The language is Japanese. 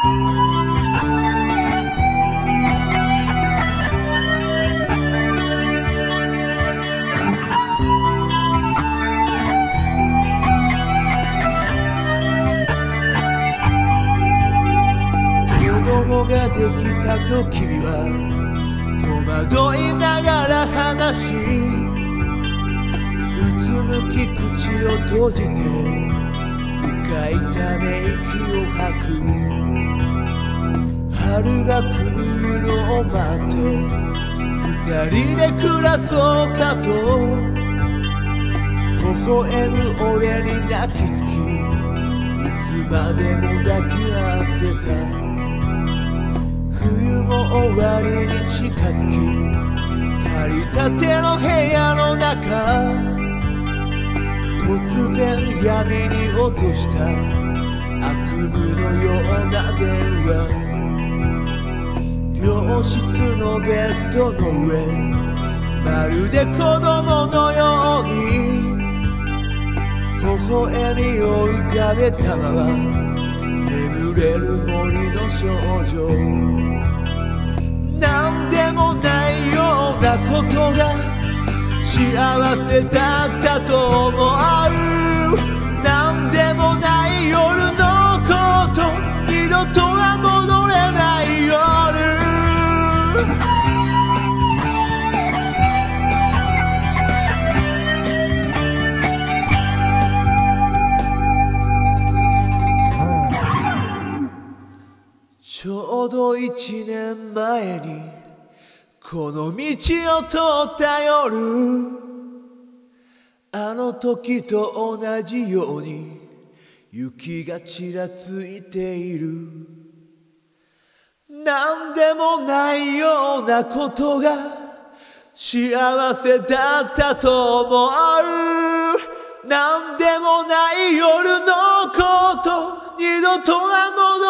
ができたと君は戸惑いながら話し、うつむき口を閉じて深いため息を吐く。春が来るのを待って二人で暮らそうかと微笑む俺に泣きつき、いつまでも抱き合ってた。冬も終わりに近づき、借りたての部屋の中、突然闇に落とした悪夢のような電話。病室のベッドの上、まるで子供のように微笑みを浮かべたまま眠れる森の少女。なんでもないようなことが幸せだったと思う。なんでもない夜のこと、二度とは戻れない夜。ちょうど1年前にこの道を通った夜、あの時と同じように雪がちらついている。なんでもないようなことが幸せだったと思う。なんでもない夜のこと、二度とは戻